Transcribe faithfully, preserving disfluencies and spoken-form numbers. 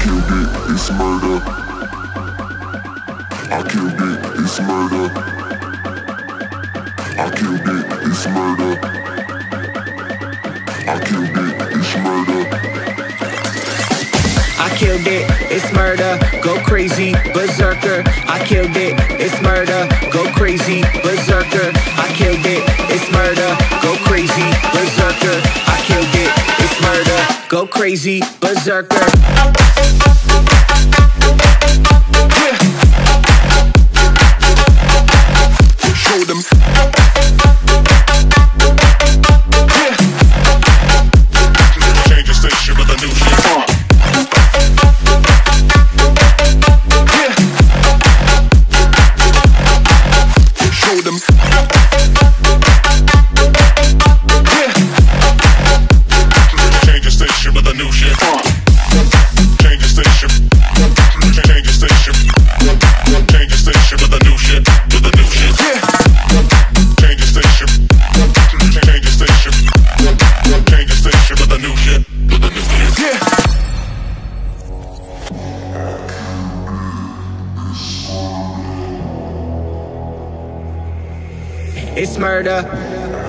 killed it, it's murder. I killed it, it's murder. I killed it, it's murder. I killed it, it's murder. I killed it, it's murder, go crazy, berserker. I killed it, it's murder, go crazy, berserker. I killed it, it's murder, go crazy, berserker. I killed it, it's murder, go crazy, berserker. Yeah. Show them. Yeah. Change the station with a new shit. Uh. Them. Yeah. Change the station with a new shit. Uh. Change the station. Change the station. Change the station with a new shit. With a new shit. Yeah. Change the station. Change the station. Change the station with a new shit. With a new shit. Yeah. It's murder.